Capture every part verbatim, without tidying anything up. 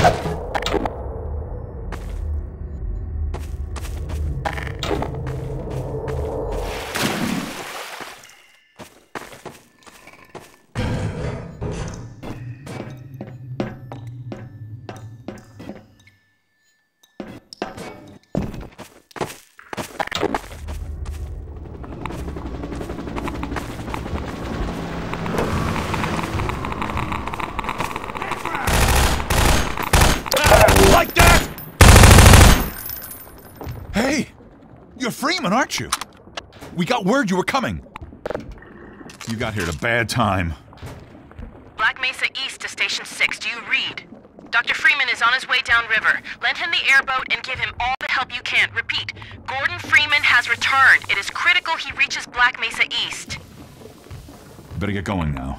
You're Freeman, aren't you? We got word you were coming. You got here at a bad time. Black Mesa East to Station six. Do you read? Doctor Freeman is on his way downriver. Lend him the airboat and give him all the help you can. Repeat, Gordon Freeman has returned. It is critical he reaches Black Mesa East. You better get going now.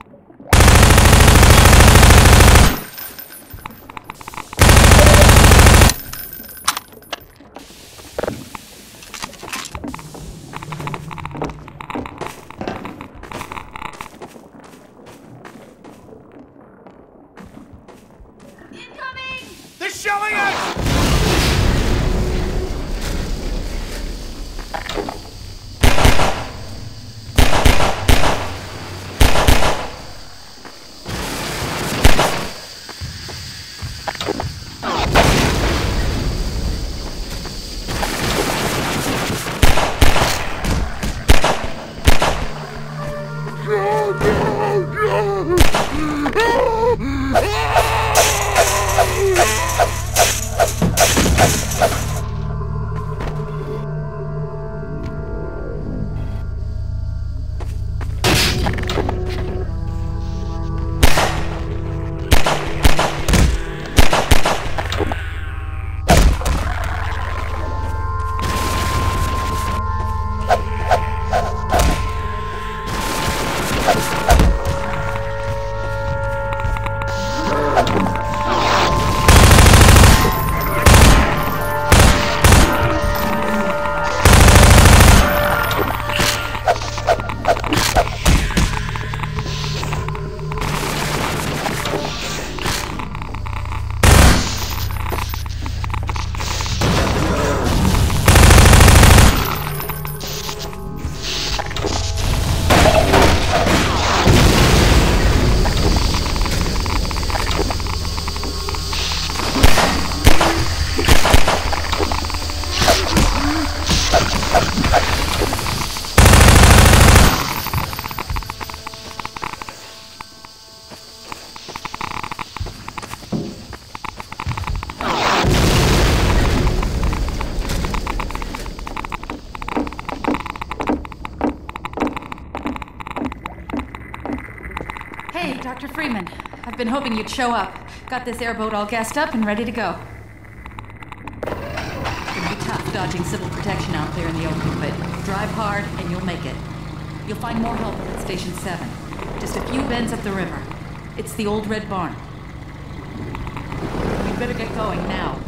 Showing us! Hey, Doctor Freeman. I've been hoping you'd show up. Got this airboat all gassed up and ready to go. It's gonna be tough dodging civil protection out there in the open, but drive hard and you'll make it. You'll find more help at Station seven. Just a few bends up the river. It's the old red barn. You better get going now.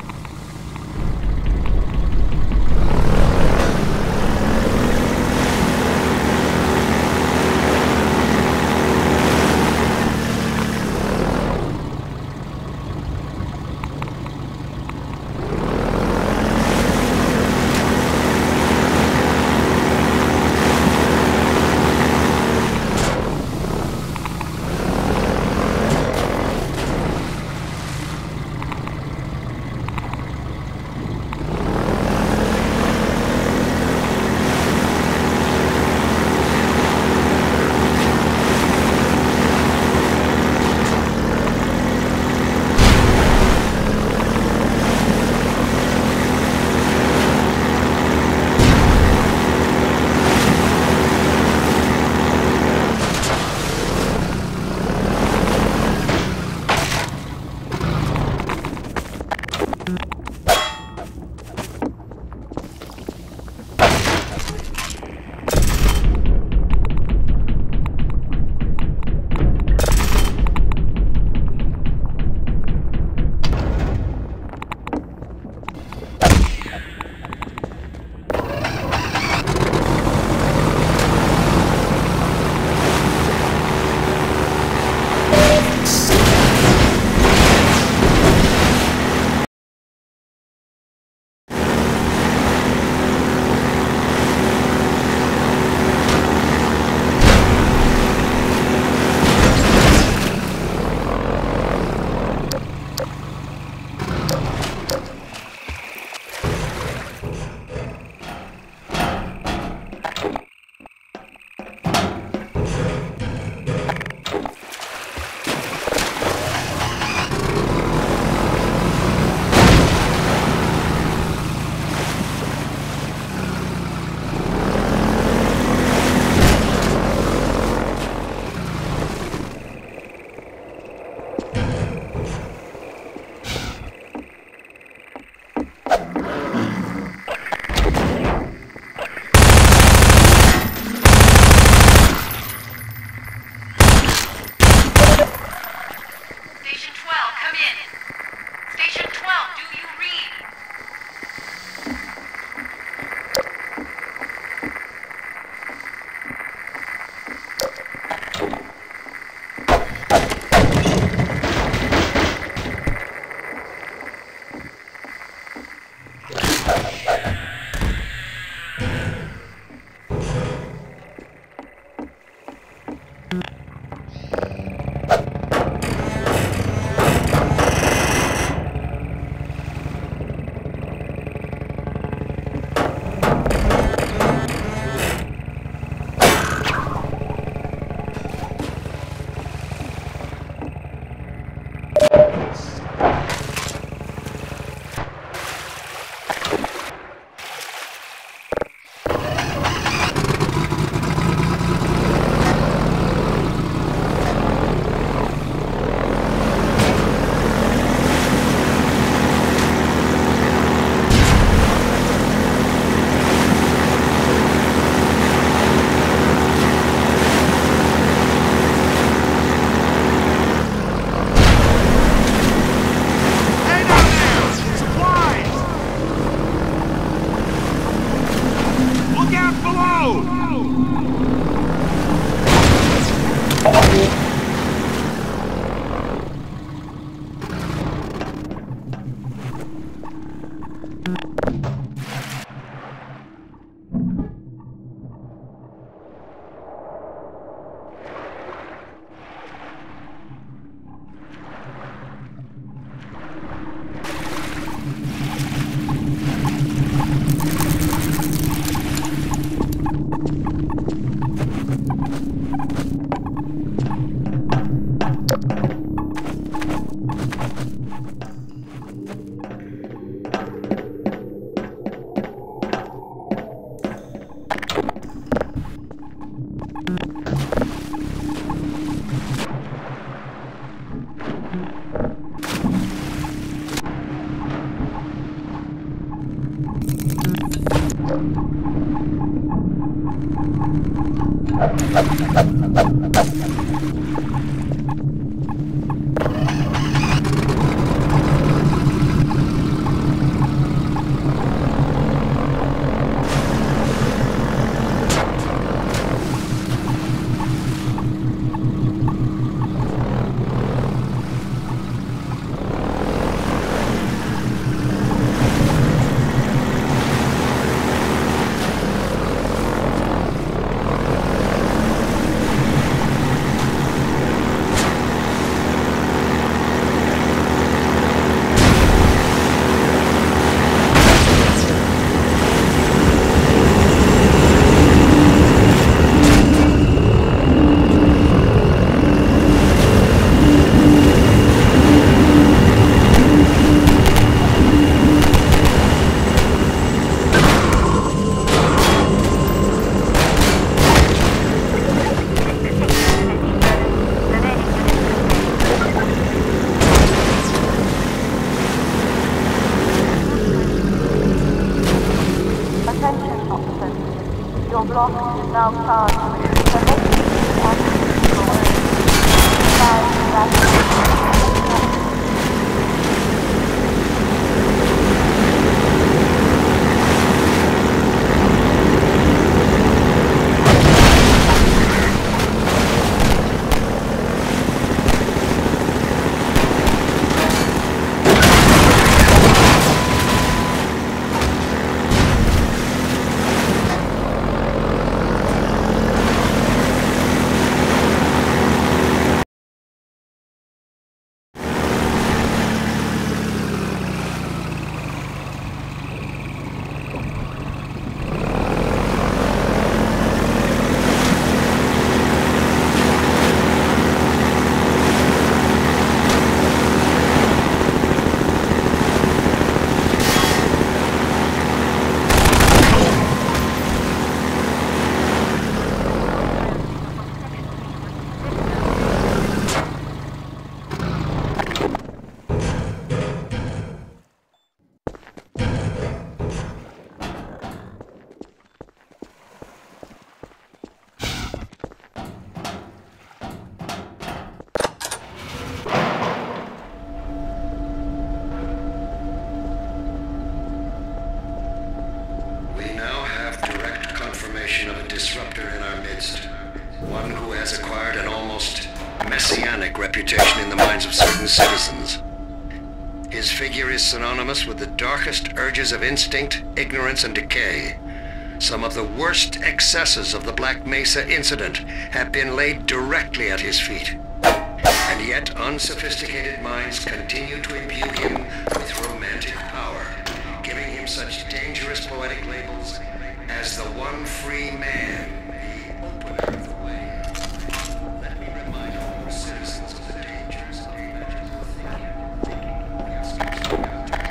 Your block is now charged with selective active of a disruptor in our midst. One who has acquired an almost messianic reputation in the minds of certain citizens. His figure is synonymous with the darkest urges of instinct, ignorance, and decay. Some of the worst excesses of the Black Mesa incident have been laid directly at his feet. And yet unsophisticated minds continue to imbue him with romantic power, giving him such dangerous poetic labels as the one free man, the opener of the way. Let me remind all citizens of the dangers of magical thinking. We are scarcely out to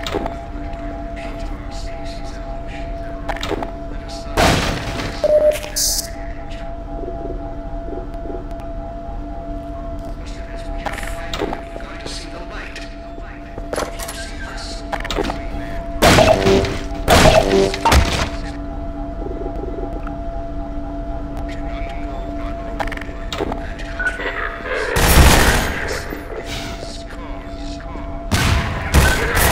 change our species' evolution. Let us not just as we have finally begun to see the light. If you see this so-called free man, Thank you.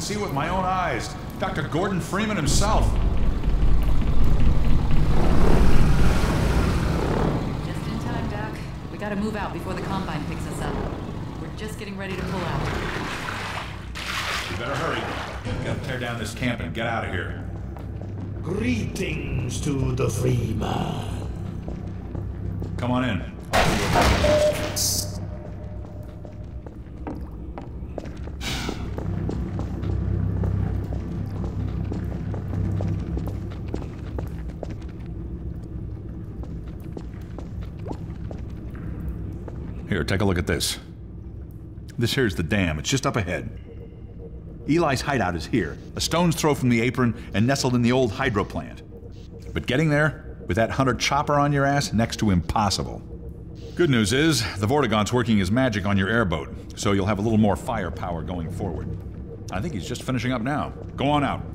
see it with my own eyes. Doctor Gordon Freeman himself. Just in time, Doc. We gotta move out before the Combine picks us up. We're just getting ready to pull out. You better hurry. We gotta tear down this camp and get out of here. Greetings to the free man. Come on in. Here, take a look at this. This here's the dam. It's just up ahead. Eli's hideout is here, a stone's throw from the apron and nestled in the old hydro plant. But getting there, with that hunter chopper on your ass, next to impossible. Good news is, the Vortigaunt's working his magic on your airboat, so you'll have a little more firepower going forward. I think he's just finishing up now. Go on out.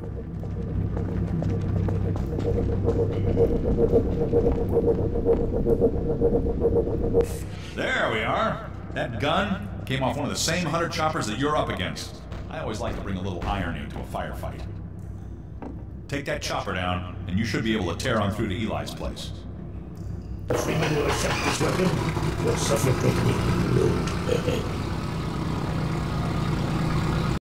There we are. That gun came off one of the same hunter choppers that you're up against. I always like to bring a little irony to a firefight. Take that chopper down, and you should be able to tear on through to Eli's place. The Freeman will accept this weapon. Will suffer greatly.